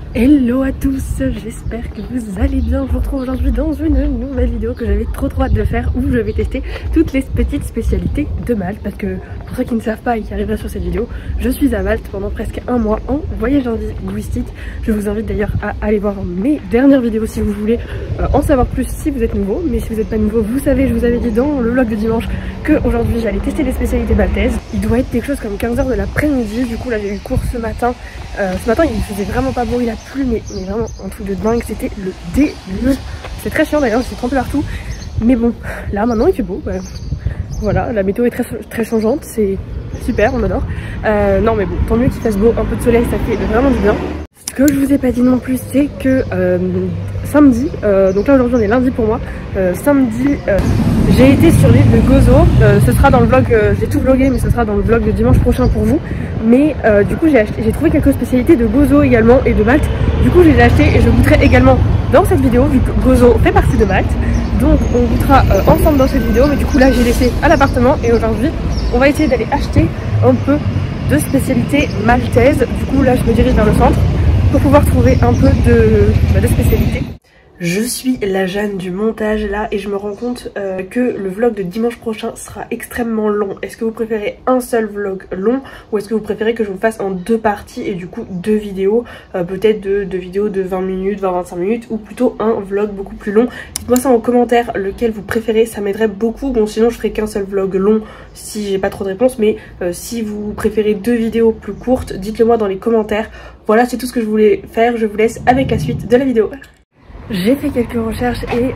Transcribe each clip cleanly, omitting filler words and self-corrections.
Hello à tous, j'espère que vous allez bien. Je vous retrouve aujourd'hui dans une nouvelle vidéo que j'avais trop hâte de faire, où je vais tester toutes les petites spécialités de Malte. Parce que pour ceux qui ne savent pas et qui arriveraient sur cette vidéo, je suis à Malte pendant presque un mois en voyage linguistique. Je vous invite d'ailleurs à aller voir mes dernières vidéos si vous voulez en savoir plus si vous êtes nouveau. Mais si vous n'êtes pas nouveau, vous savez, je vous avais dit dans le vlog de dimanche qu'aujourd'hui j'allais tester les spécialités maltaises. Il doit être quelque chose comme 15 h de l'après-midi. Du coup là j'ai eu cours ce matin. Ce matin il faisait vraiment pas beau, il a plu mais vraiment un truc de dingue, c'était le déluge. C'est très chiant d'ailleurs, j'ai trempé partout. Mais bon, là maintenant il fait beau. Voilà, la météo est très changeante, c'est super, on adore. Non mais bon, tant mieux qu'il fasse beau, un peu de soleil, ça fait vraiment du bien. Ce que je vous ai pas dit non plus, c'est que samedi, donc là aujourd'hui on est lundi pour moi, samedi j'ai été sur l'île de Gozo. Ce sera dans le vlog, j'ai tout vlogué mais ce sera dans le vlog de dimanche prochain pour vous. Mais du coup j'ai trouvé quelques spécialités de Gozo également et de Malte. Du coup je les ai achetées et je goûterai également dans cette vidéo vu que Gozo fait partie de Malte. Donc on goûtera ensemble dans cette vidéo, mais du coup là j'ai laissé à l'appartement et aujourd'hui on va essayer d'aller acheter un peu de spécialités maltaises. Du coup là je me dirige vers le centre pour pouvoir trouver un peu de spécialités. Je suis la Jeanne du montage là et je me rends compte que le vlog de dimanche prochain sera extrêmement long. Est-ce que vous préférez un seul vlog long ou est-ce que vous préférez que je vous fasse en deux parties et du coup deux vidéos, peut-être deux vidéos de 20 minutes, 20-25 minutes ou plutôt un vlog beaucoup plus long. Dites-moi ça en commentaire lequel vous préférez, ça m'aiderait beaucoup. Bon sinon je ferai qu'un seul vlog long si j'ai pas trop de réponses, mais si vous préférez deux vidéos plus courtes, dites-le moi dans les commentaires. Voilà, c'est tout ce que je voulais faire, je vous laisse avec la suite de la vidéo. J'ai fait quelques recherches et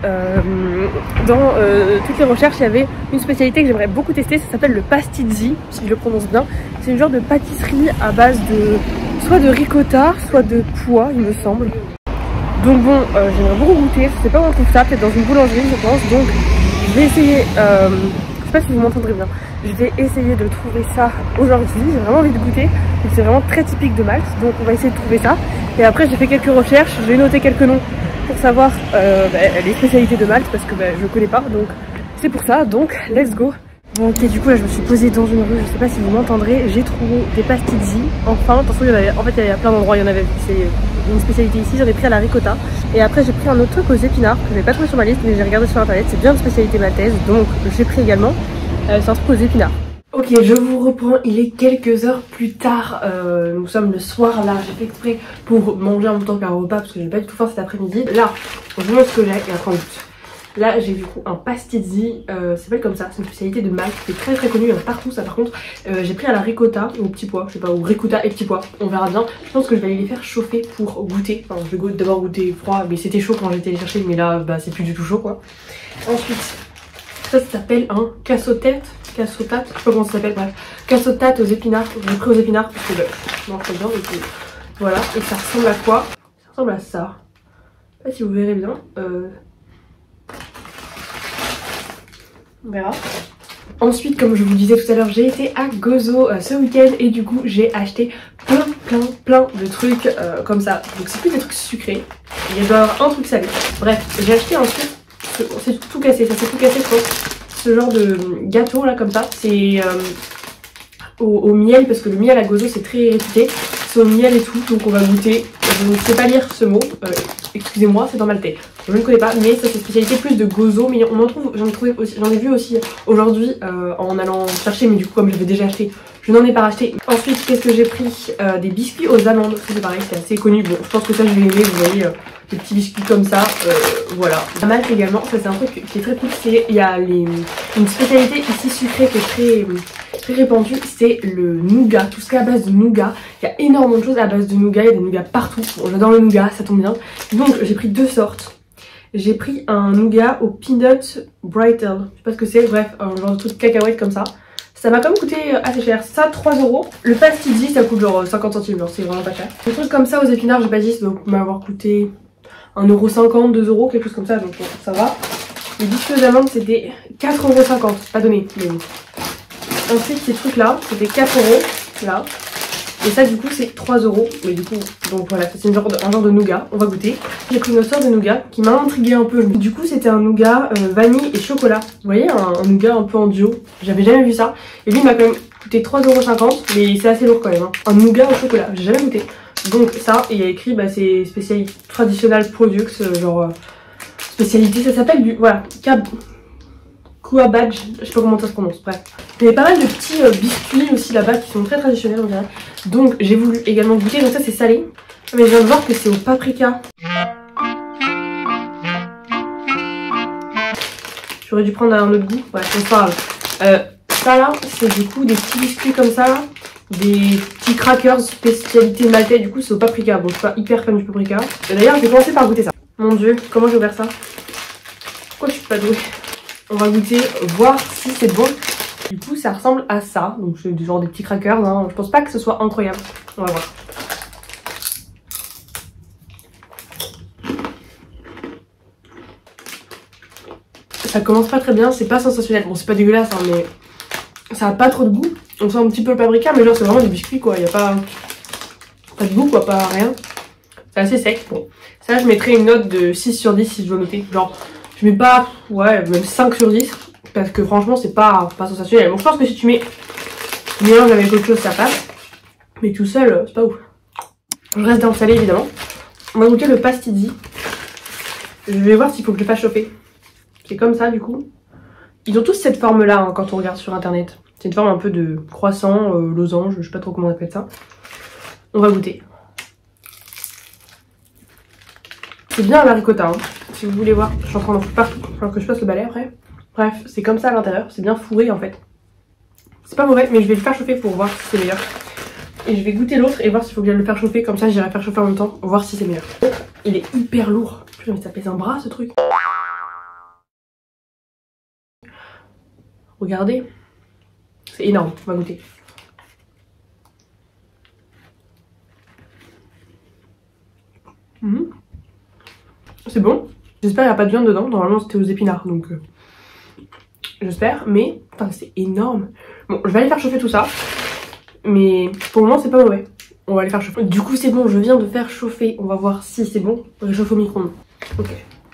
dans toutes les recherches il y avait une spécialité que j'aimerais beaucoup tester, ça s'appelle le pastizzi, si je le prononce bien. C'est une genre de pâtisserie à base de soit de ricotta, soit de pois il me semble. Donc bon, j'aimerais beaucoup goûter, je sais pas où on trouve ça, peut-être dans une boulangerie je pense. Donc je vais essayer, je sais pas si vous m'entendrez bien, je vais essayer de trouver ça aujourd'hui, j'ai vraiment envie de goûter. C'est vraiment très typique de Malte, donc on va essayer de trouver ça. Et après j'ai fait quelques recherches, j'ai noté quelques noms pour savoir les spécialités de Malte parce que je connais pas, donc c'est pour ça, donc let's go. Bon ok, du coup là je me suis posée dans une rue, je sais pas si vous m'entendrez, j'ai trouvé des pastizzi, enfin, attention il y en avait, en fait il y a plein d'endroits, il y en avait, c'est une spécialité ici, j'en ai pris à la ricotta, et après j'ai pris un autre truc aux épinards que j'avais pas trouvé sur ma liste mais j'ai regardé sur internet, c'est bien une spécialité maltaise, donc j'ai pris également, c'est un truc aux épinards. Ok, je vous reprends, il est quelques heures plus tard, nous sommes le soir là, j'ai fait exprès pour manger en même temps qu'un repas parce que j'ai pas du tout faim cet après-midi. Là, je vous montre ce que j'ai et après on goûte. Là j'ai du coup un pastizzi, ça s'appelle comme ça, c'est une spécialité de Malte, c'est très connu partout ça par contre. J'ai pris à la ricotta ou au petit pois, je sais pas, ou ricotta et petit pois, on verra bien. Je pense que je vais aller les faire chauffer pour goûter, enfin je vais d'abord goûter froid, mais c'était chaud quand j'étais les chercher, mais là c'est plus du tout chaud quoi. Ensuite, ça s'appelle un cassotate, je sais pas comment ça s'appelle, bref, cassotate aux épinards, j'ai pris aux épinards parce que je mange très bien, donc voilà, et ça ressemble à quoi? Ça ressemble à ça, je sais pas si vous verrez bien, on verra. Ensuite, comme je vous disais tout à l'heure, j'ai été à Gozo ce week-end et du coup j'ai acheté plein de trucs comme ça, donc c'est plus des trucs sucrés, il doit y avoir un truc salé, bref, j'ai acheté ensuite, c'est tout cassé, ça s'est tout cassé je pense. Ce genre de gâteau là comme ça, c'est au miel parce que le miel à Gozo c'est très réputé, c'est au miel et tout, donc on va goûter. Je ne sais pas lire ce mot, excusez-moi, c'est dans maltais, je ne connais pas, mais ça c'est spécialité plus de Gozo, mais on en trouve, j'en ai vu aussi aujourd'hui en allant chercher, mais du coup comme j'avais déjà acheté, je n'en ai pas racheté. Ensuite qu'est-ce que j'ai pris, des biscuits aux amandes, c'est pareil, c'est assez connu, bon je pense que ça je vais aimer, vous voyez, des petits biscuits comme ça, voilà. À Malte également, ça c'est un truc qui est très cool, il y a une spécialité ici sucrée qui est très répandue, c'est le nougat, tout ce qui est à base de nougat. Il y a énormément de choses à base de nougat, il y a des nougats partout, bon j'adore le nougat, ça tombe bien. Donc j'ai pris deux sortes. J'ai pris un nougat au peanut brittle, je sais pas ce que c'est, bref, un genre de truc de cacahuète comme ça. Ça m'a quand même coûté assez cher, ça 3 €. Le pastizzi ça coûte genre 50 centimes, genre c'est vraiment pas cher. Des trucs comme ça aux épinards, j'ai pas dit, ça doit m'avoir coûté 1,50 €, 2 €, quelque chose comme ça, donc bon, ça va. Les biscuits aux amandes c'était 4,50 €, pas donné, mais bon. Ensuite ces trucs là, c'était 4 € là. Et ça du coup c'est 3 €. Mais du coup, donc voilà, c'est un genre de nougat, on va goûter. J'ai pris une autre sorte de nougat qui m'a intriguée un peu. Du coup c'était un nougat vanille et chocolat. Vous voyez, un nougat un peu en duo. J'avais jamais vu ça. Et lui il m'a quand même coûté 3,50 €, mais c'est assez lourd quand même. Hein. Un nougat au chocolat, j'ai jamais goûté. Donc ça, et il y a écrit, bah c'est spécialité traditional products, genre spécialité, ça s'appelle du, voilà, Kuabadge, je sais pas comment ça se prononce, bref. Il y avait pas mal de petits biscuits aussi là-bas qui sont très traditionnels on dirait. Donc j'ai voulu également goûter, donc ça c'est salé. Mais je viens de voir que c'est au paprika. J'aurais dû prendre un autre goût, ouais c'est pas grave. Ça là, c'est du coup des petits biscuits comme ça là. Des petits crackers spécialité maltais, du coup c'est au paprika. Bon je suis pas hyper fan du paprika. Et d'ailleurs je vais commencer par goûter ça. Mon dieu, comment j'ai ouvert ça? Pourquoi je suis pas douée? On va goûter, voir si c'est bon. Du coup ça ressemble à ça. Donc c'est du genre des petits crackers, hein. Je pense pas que ce soit incroyable. On va voir. Ça commence pas très bien, c'est pas sensationnel. Bon c'est pas dégueulasse hein, mais ça a pas trop de goût. On sent un petit peu le paprika mais genre c'est vraiment des biscuits quoi. Y a pas de goût quoi, pas rien. C'est assez sec. Bon ça je mettrais une note de 6 sur 10 si je dois noter. Genre je mets pas, ouais même 5 sur 10. Parce que franchement c'est pas sensationnel. Bon je pense que si tu mets mélange avec autre chose ça passe. Mais tout seul c'est pas ouf. Je reste dans le salé évidemment. On va goûter le pastidzi. Je vais voir s'il faut que je le fasse chauffer. C'est comme ça du coup. Ils ont tous cette forme là hein, quand on regarde sur internet. C'est une forme un peu de croissant, losange, je sais pas trop comment on appelle ça. On va goûter. C'est bien à la ricotta hein, si vous voulez voir. Je suis en train d'en foutre partout, alors que je passe le balai après. Bref, c'est comme ça à l'intérieur, c'est bien fourré en fait. C'est pas mauvais mais je vais le faire chauffer pour voir si c'est meilleur. Et je vais goûter l'autre et voir s'il faut que j'aille le faire chauffer, comme ça j'irai faire chauffer en même temps, voir si c'est meilleur. Il est hyper lourd. Putain mais ça pèse un bras ce truc. Regardez, c'est énorme, on va goûter. C'est bon, j'espère qu'il n'y a pas de viande dedans, normalement c'était aux épinards donc j'espère, mais putain c'est énorme. Bon je vais aller faire chauffer tout ça, mais pour le moment c'est pas mauvais, on va aller faire chauffer. Du coup c'est bon, je viens de faire chauffer, on va voir si c'est bon, on réchauffe au micro-ondes. Ok.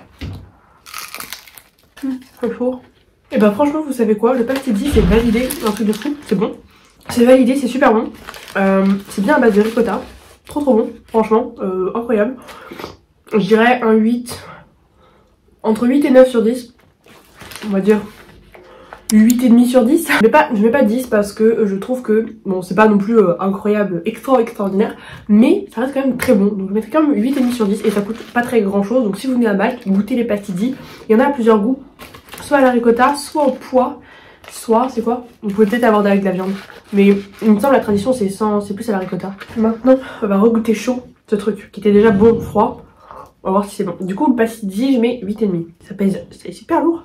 C'est chaud. Et bah franchement vous savez quoi, le pastidzi c'est validé, un truc de fou, c'est bon. C'est validé, c'est super bon. C'est bien à base de ricotta, trop bon, franchement, incroyable. Je dirais un 8, entre 8 et 9 sur 10, on va dire 8,5 sur 10. Je mets pas 10 parce que je trouve que, bon c'est pas non plus incroyable, extraordinaire, mais ça reste quand même très bon. Donc je mettrai quand même 8,5 sur 10 et ça coûte pas très grand chose. Donc si vous venez à Malte, goûtez les pastidzi, il y en a à plusieurs goûts. Soit à la ricotta, soit au pois, soit, c'est quoi? Vous pouvez peut-être avoir avec de la viande. Mais il me semble la tradition c'est plus à la ricotta. Maintenant, on va regoûter chaud ce truc, qui était déjà bon froid. On va voir si c'est bon. Du coup, le pastidzi, je mets 8,5. Ça pèse, c'est super lourd.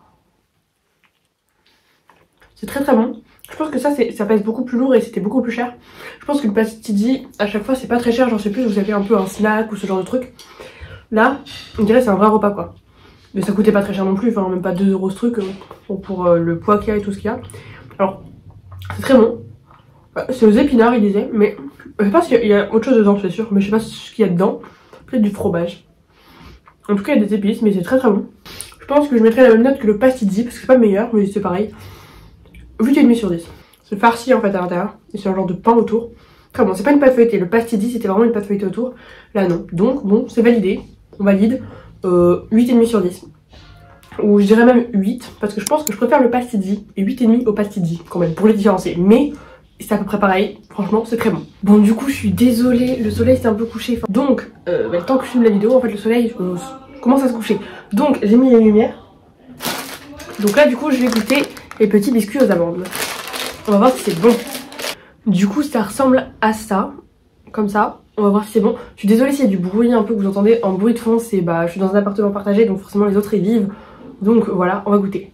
C'est très bon. Je pense que ça pèse beaucoup plus lourd et c'était beaucoup plus cher. Je pense que le pastidzi, à chaque fois, c'est pas très cher. J'en sais plus, vous avez un peu un snack ou ce genre de truc. Là, on dirait c'est un vrai repas quoi. Mais ça coûtait pas très cher non plus, enfin même pas 2 € ce truc pour le poids qu'il y a et tout ce qu'il y a. Alors, c'est très bon. C'est aux épinards, il disait, mais je sais pas s'il y a autre chose dedans, c'est sûr, mais je sais pas ce qu'il y a dedans. Peut-être du fromage. En tout cas, il y a des épices, mais c'est très bon. Je pense que je mettrai la même note que le pastidzi, parce que c'est pas le meilleur, mais c'est pareil. 8,5 sur 10. C'est farci en fait à l'intérieur, et c'est un genre de pain autour. Très bon, c'est pas une pâte feuilletée, le pastidzi c'était vraiment une pâte feuilletée autour. Là non, donc bon, c'est validé, on valide. 8,5 sur 10. Ou je dirais même 8, parce que je pense que je préfère le pastidzi et 8,5 au pastidzi quand même, pour les différencier. Mais c'est à peu près pareil, franchement c'est très bon. Bon du coup je suis désolée, le soleil s'est un peu couché. Donc le temps que je filme la vidéo, en fait le soleil commence à se coucher. Donc j'ai mis les lumières. Donc là du coup je vais goûter les petits biscuits aux amandes. On va voir si c'est bon. Du coup ça ressemble à ça, comme ça. On va voir si c'est bon. Je suis désolée s'il y a du bruit un peu que vous entendez en bruit de fond. C'est je suis dans un appartement partagé donc forcément les autres ils vivent. Donc voilà, on va goûter.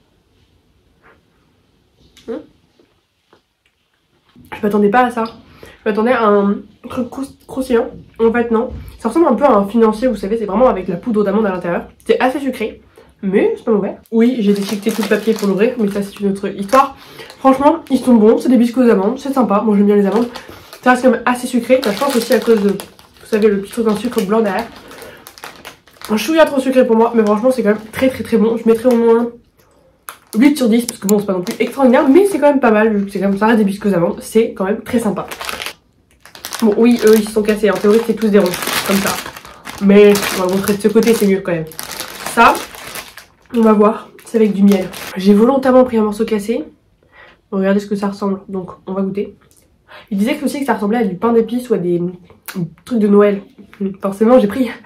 Je m'attendais pas à ça. Je m'attendais à un truc croustillant. En fait non. Ça ressemble un peu à un financier, vous savez, c'est vraiment avec la poudre d'amande à l'intérieur. C'est assez sucré, mais c'est pas mauvais. Oui, j'ai déchiqueté tout le papier pour l'ouvrir, mais ça c'est une autre histoire. Franchement, ils sont bons, c'est des biscuits aux amandes, c'est sympa. Moi j'aime bien les amandes. Ça reste quand même assez sucré, je pense aussi à cause de, vous savez, le petit truc en sucre blanc derrière. Un chouïa trop sucré pour moi, mais franchement c'est quand même très bon. Je mettrais au moins 8 sur 10, parce que bon c'est pas non plus extraordinaire, mais c'est quand même pas mal, vu que c'est comme ça reste des biscuits aux amandes, c'est quand même très sympa. Bon oui, eux ils se sont cassés, en théorie c'est tous des ronds, comme ça. Mais on va montrer de ce côté, c'est mieux quand même. Ça, on va voir, c'est avec du miel. J'ai volontairement pris un morceau cassé. Regardez ce que ça ressemble, donc on va goûter. Il disait aussi que ça ressemblait à du pain d'épices ou à des trucs de Noël. Forcément j'ai pris.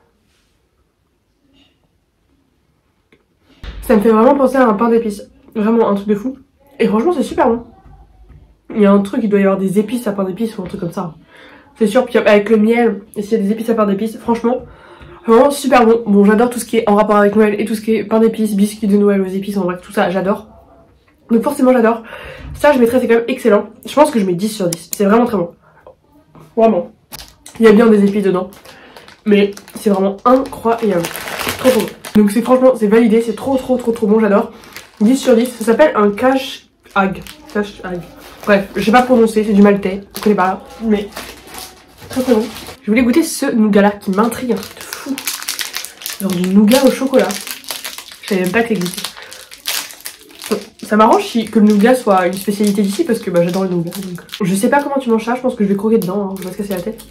Ça me fait vraiment penser à un pain d'épices. Vraiment un truc de fou. Et franchement c'est super bon. Il y a un truc, il doit y avoir des épices à pain d'épices ou un truc comme ça. C'est sûr, puis avec le miel, et s'il y a des épices à pain d'épices, franchement, vraiment super bon. Bon, j'adore tout ce qui est en rapport avec Noël et tout ce qui est pain d'épices, biscuits de Noël aux épices, en bref, tout ça, j'adore. Donc forcément, j'adore. Ça, je mettrais, c'est quand même excellent. Je pense que je mets 10 sur 10. C'est vraiment très bon. Vraiment. Il y a bien des épices dedans. Mais c'est vraiment incroyable. Trop bon. Donc c'est franchement, c'est validé, c'est trop bon, j'adore. 10 sur 10. Ça s'appelle un cache hag. Cache hag. Bref, je sais pas prononcer, c'est du maltais, je connais pas, mais très bon. Je voulais goûter ce nougat là qui m'intrigue, un truc de fou. Genre du nougat au chocolat. Je savais même pas que ça existait. Ça m'arrange que le nougat soit une spécialité d'ici parce que bah, j'adore le nougat. Donc. Je sais pas comment tu manges ça, je pense que je vais croquer dedans, hein, je vais pas se casser la tête.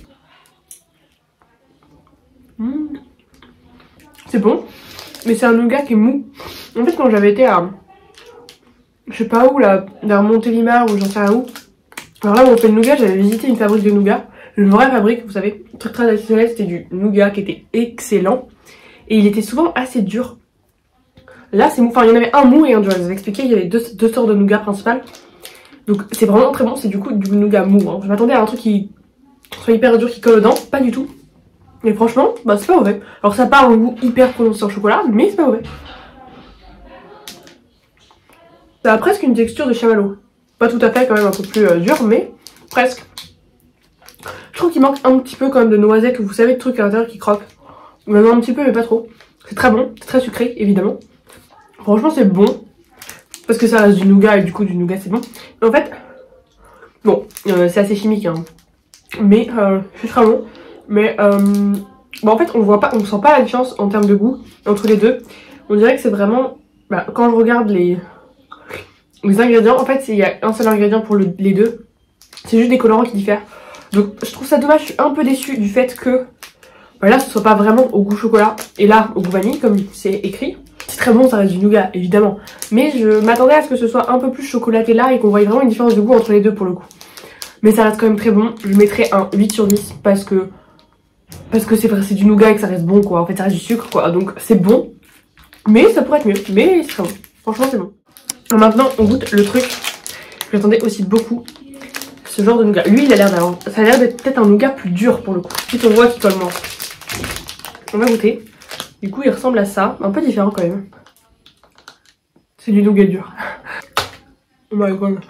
C'est bon, mais c'est un nougat qui est mou. En fait, quand j'avais été à... je sais pas où là, vers Montélimar ou j'en sais rien où. Alors là où on fait le nougat, j'avais visité une fabrique de nougat. Une vraie fabrique, vous savez, très traditionnelle, c'était du nougat qui était excellent. Et il était souvent assez dur. Là c'est mou, enfin il y en avait un mou et un dur, je vous ai expliqué, il y avait deux sortes de nougat principales. Donc c'est vraiment très bon, c'est du coup du nougat mou. Hein. Je m'attendais à un truc qui soit hyper dur, qui colle aux dents, pas du tout. Et franchement, bah c'est pas mauvais. Alors ça part un goût hyper prononcé en chocolat, mais c'est pas mauvais. Ça a presque une texture de chamallow. Pas tout à fait, quand même un peu plus dur, mais presque. Je trouve qu'il manque un petit peu quand même de noisettes, ou vous savez, de trucs à l'intérieur qui croquent. Maintenant un petit peu, mais pas trop. C'est très bon, c'est très sucré, évidemment. Franchement, c'est bon. Parce que ça reste du nougat, et du coup, du nougat, c'est bon. Et en fait, bon, c'est assez chimique, hein. Mais c'est très bon. Mais bon, en fait, on sent pas la différence en termes de goût entre les deux. On dirait que c'est vraiment... Bah, quand je regarde les ingrédients, en fait il y a un seul ingrédient pour les deux. C'est juste des colorants qui diffèrent. Donc je trouve ça dommage, je suis un peu déçue du fait que bah, là ce soit pas vraiment au goût chocolat et là au goût vanille comme c'est écrit. C'est très bon, ça reste du nougat évidemment. Mais je m'attendais à ce que ce soit un peu plus chocolaté là et qu'on voie vraiment une différence de goût entre les deux pour le coup. Mais ça reste quand même très bon, je mettrais un 8 sur 10 parce que c'est du nougat et que ça reste bon quoi. En fait ça reste du sucre quoi, donc c'est bon. Mais ça pourrait être mieux, mais c'est très bon. Franchement c'est bon. Maintenant on goûte le truc que j'attendais aussi beaucoup, ce genre de nougat. Lui il a l'air d'avoir, ça a l'air d'être peut-être un nougat plus dur pour le coup. Si on voit qu'il colle moins. On va goûter. Du coup il ressemble à ça, un peu différent quand même. C'est du nougat dur. Oh my god.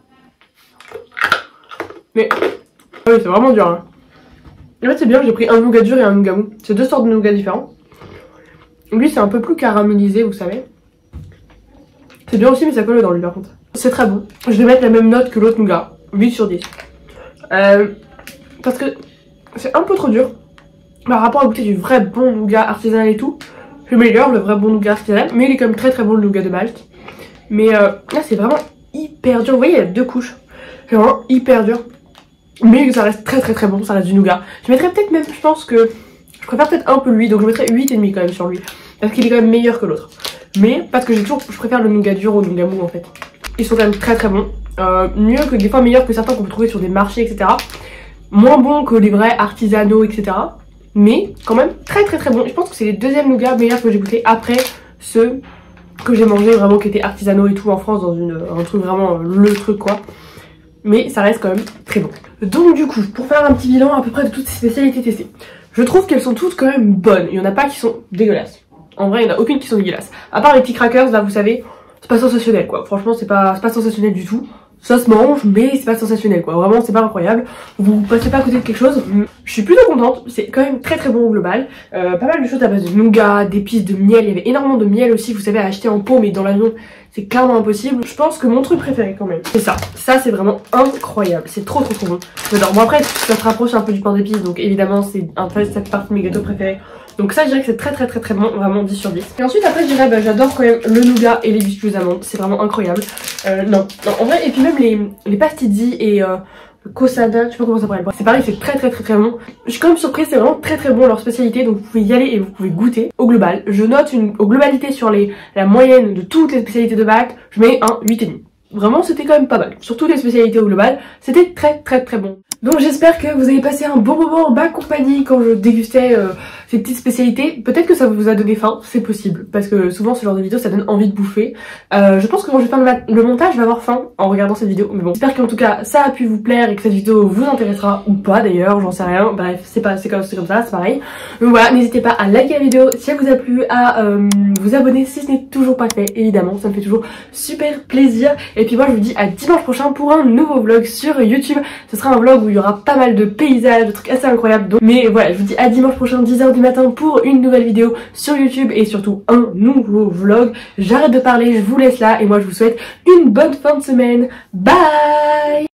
Mais ah oui c'est vraiment dur hein. En fait c'est bien, j'ai pris un nougat dur et un nougat mou. C'est deux sortes de nougat différents. Lui c'est un peu plus caramélisé vous savez. C'est bien aussi mais ça colle dans lui par contre. C'est très bon. Je vais mettre la même note que l'autre nougat. 8 sur 10. Parce que c'est un peu trop dur. Par rapport à goûter du vrai bon nougat artisanal et tout. Le meilleur, le vrai bon nougat artisanal. Mais il est quand même très bon le nougat de Malte. Mais là c'est vraiment hyper dur. Vous voyez il y a deux couches. C'est vraiment hyper dur. Mais ça reste très bon. Ça reste du nougat. Je mettrais peut-être même, je pense que... Je préfère peut-être un peu lui. Donc je mettrais 8,5 quand même sur lui. Parce qu'il est quand même meilleur que l'autre. Mais parce que je préfère le nougat dur au nougat mou en fait. Ils sont quand même très bons. Mieux que des fois meilleurs que certains qu'on peut trouver sur des marchés etc. Moins bons que les vrais artisanaux etc. Mais quand même très bons. Je pense que c'est les deuxièmes nougats meilleurs que j'ai goûté après ceux que j'ai mangé vraiment qui étaient artisanaux et tout en France dans un truc vraiment le truc quoi. Mais ça reste quand même très bon. Donc du coup pour faire un petit bilan à peu près de toutes ces spécialités testées, je trouve qu'elles sont toutes quand même bonnes. Il y en a pas qui sont dégueulasses. En vrai il n'y en a aucune qui sont dégueulasses. À part les petits crackers là vous savez, c'est pas sensationnel quoi. Franchement c'est pas sensationnel du tout. Ça se mange mais c'est pas sensationnel quoi. Vraiment c'est pas incroyable. Vous passez pas à côté de quelque chose. Je suis plutôt contente. C'est quand même très bon au global. Pas mal de choses à base de nougat, d'épices, de miel. Il y avait énormément de miel aussi vous savez à acheter en pot mais dans l'avion c'est clairement impossible. Je pense que mon truc préféré quand même c'est ça. Ça c'est vraiment incroyable. C'est trop bon. J'adore. Bon après ça se rapproche un peu du pain d'épices donc évidemment c'est un peu cette partie de mes gâteaux préférés. Donc ça je dirais que c'est très bon, vraiment 10 sur 10. Et ensuite après je dirais bah, j'adore quand même le nougat et les biscuits aux amandes, c'est vraiment incroyable. Non en vrai et puis même les pastizzi et Kosada, je sais pas comment ça s'appelle. C'est pareil, c'est très bon. Je suis quand même surprise, c'est vraiment très bon leur spécialité, donc vous pouvez y aller et vous pouvez goûter. Au global, je note aux globalités sur la moyenne de toutes les spécialités de bac, je mets un 8,5. Vraiment, c'était quand même pas mal. Sur toutes les spécialités au global, c'était très bon. Donc j'espère que vous avez passé un bon moment en ma compagnie quand je dégustais ces petites spécialités. Peut-être que ça vous a donné faim, c'est possible, parce que souvent ce genre de vidéo ça donne envie de bouffer. Je pense que quand je vais faire le montage, je vais avoir faim en regardant cette vidéo. Mais bon, j'espère qu'en tout cas ça a pu vous plaire et que cette vidéo vous intéressera ou pas d'ailleurs, j'en sais rien. Bref, c'est comme ça, c'est pareil. Donc voilà, n'hésitez pas à liker la vidéo si elle vous a plu, à vous abonner si ce n'est toujours pas fait, évidemment, ça me fait toujours super plaisir. Et puis moi je vous dis à dimanche prochain pour un nouveau vlog sur YouTube. Ce sera un vlog où il y aura pas mal de paysages, de trucs assez incroyables. Donc, mais voilà, je vous dis à dimanche prochain 10h du matin pour une nouvelle vidéo sur YouTube et surtout un nouveau vlog. J'arrête de parler, je vous laisse là et moi je vous souhaite une bonne fin de semaine. Bye!